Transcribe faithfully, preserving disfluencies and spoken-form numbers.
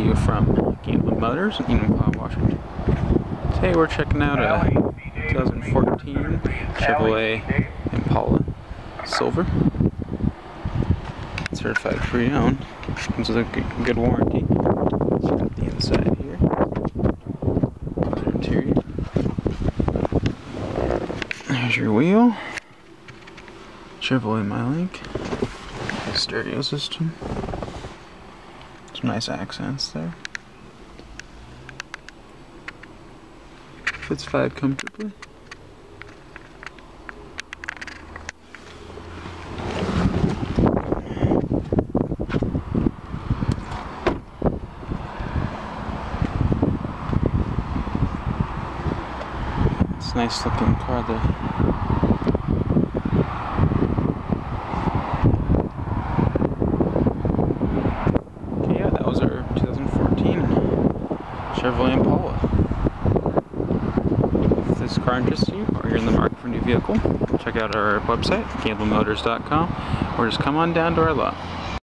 you from Enumclaw Motors in Enumclaw, Washington. Today we're checking out a twenty fourteen Chevrolet Impala Silver. Certified pre-owned. Comes with a good, good warranty. Check out the inside here. Interior. There's your wheel. Chevrolet MyLink. Stereo system. Some nice accents there. Fits five comfortably. It's a nice looking car there. twenty fourteen Chevrolet Impala. If this car interests you, or you're in the market for a new vehicle, check out our website, gamble motors dot com, or just come on down to our lot.